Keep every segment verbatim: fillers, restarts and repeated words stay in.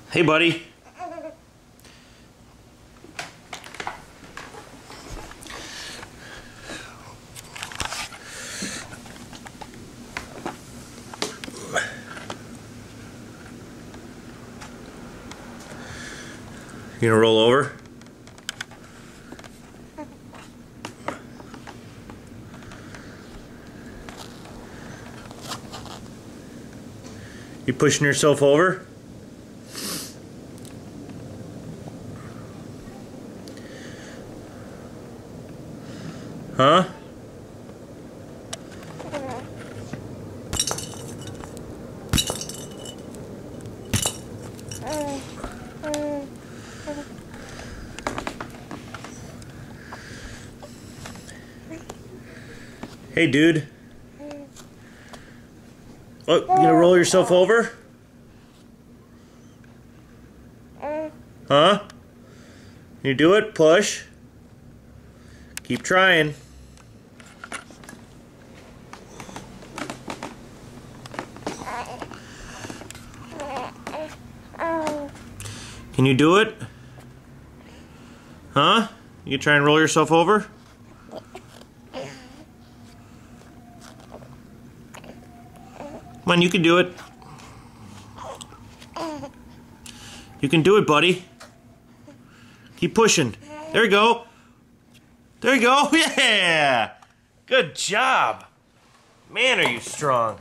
Hey, buddy. You gonna roll over? You pushing yourself over? Huh? Hey, dude. What, you gonna roll yourself over? Huh? You do it? Push. Keep trying. Can you do it? Huh? You try and roll yourself over? Come on, you can do it. You can do it, buddy. Keep pushing. There you go. There you go. Yeah! Good job. Man, are you strong.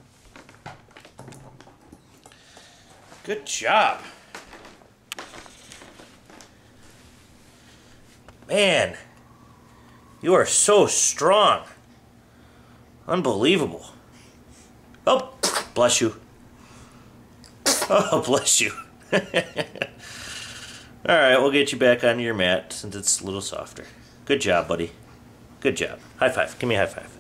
Good job. Man, you are so strong. Unbelievable. Oh, bless you. Oh, bless you. Alright, we'll get you back on your mat since it's a little softer. Good job, buddy. Good job. High five. Give me a high five.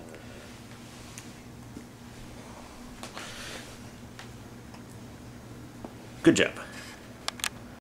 Good job.